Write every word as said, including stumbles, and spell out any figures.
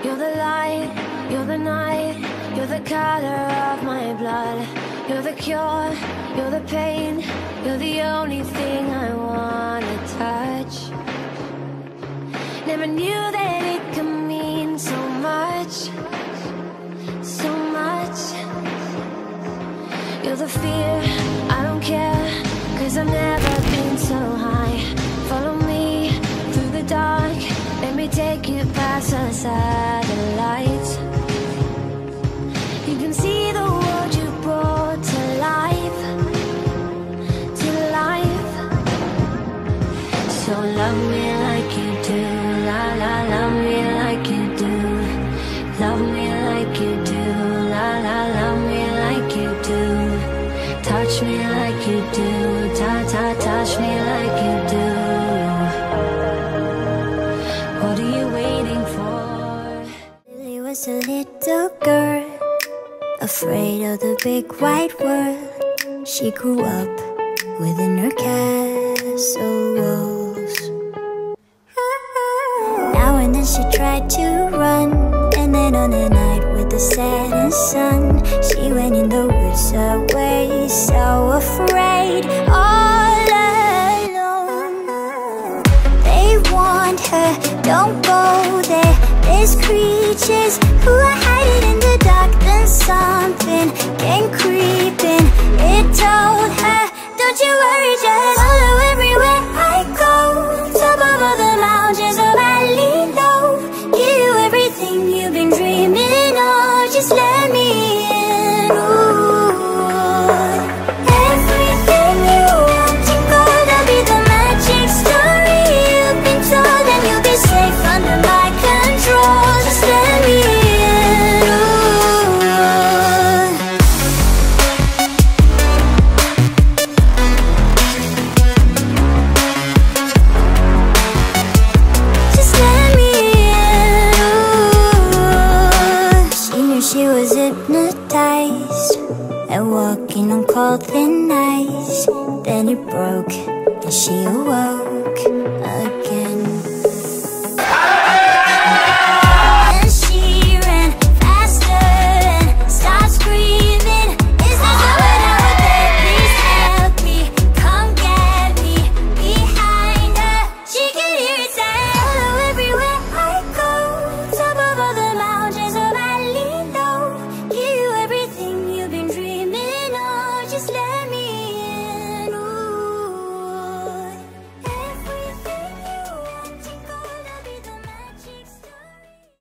You're the light, you're the night, you're the color of my blood. You're the cure, you're the pain, you're the only thing I wanna touch. Never knew that it could mean so much, so much. You're the fear, I don't care, cause I've never been so high. Follow me through the dark, let me take you past the satellites. You can see the world you brought to life, to life. So love me like you do, la la, love me like you do. Love me like you do, la la, love me like you do. Touch me like you do, ta ta, touch me like you do. What are you waiting for? Lily was a little girl, afraid of the big white world. She grew up within her castle walls. Now and then she tried to run, and then on a night with the setting sun, she went in the woods away, so afraid, all alone. They warned her, don't go there, there's creatures who are hiding in the dark. Then something came creeping, it told her, don't you worry, just follow everywhere I go. Top of all the mountains, a valley low, give you everything you've been dreaming of, just let me in. Ooh. Everything you want and gold, I'll be the magic story you've been told, and you'll be safe under my control, just let me in. Ooh. Just let me in. Ooh. She knew she was hypnotized and walking on cold thin ice. Then it broke and she awoke.